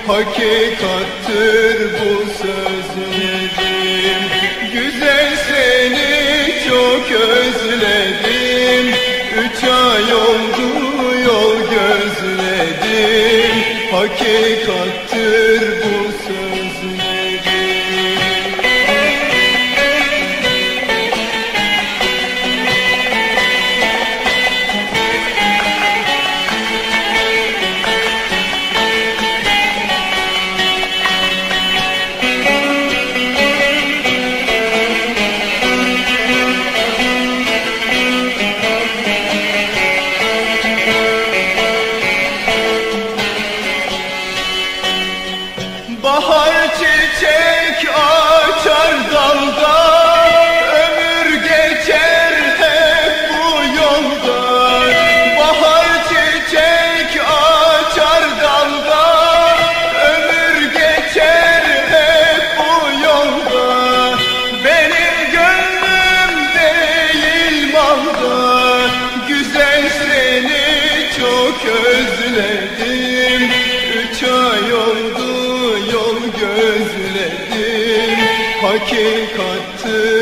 hakikattır bu sözlerim. Güzel seni çok özledim, 3 ay oldu yol gözledim, hakikattır bu sözlerim. Bahar çiçek açar dalda, ömür geçer hep bu yolda. Bahar çiçek açar dalda, ömür geçer hep bu yolda. Benim gönlüm değil malda, güzel seni çok özledim, 3 ay oldu yol gözledim, hakikattır